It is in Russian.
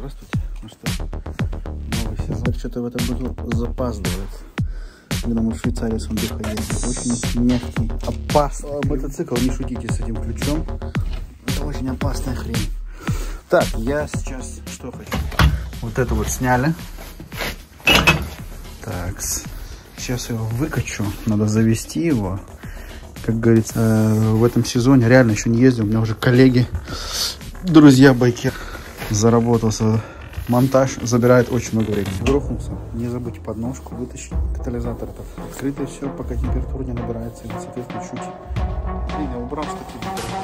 здравствуйте. Ну что, новый сезон что-то в этом году запаздывает. Когда мы в Швейцарии с Андрюхой ездили. Очень мягкий, опасный мотоцикл. Не шутите с этим ключом. Это очень опасная хрень. Так, я сейчас что хочу? Вот это вот сняли. Так, сейчас я его выкачу. Надо завести его. Как говорится, в этом сезоне реально еще не ездил. У меня уже коллеги, друзья байкеры. Заработался монтаж, забирает очень много времени. Грохнулся. Не забудьте подножку вытащить. Катализатор открытый, все, пока температура не набирается. И, соответственно, чуть. Блин, я убрал штатив.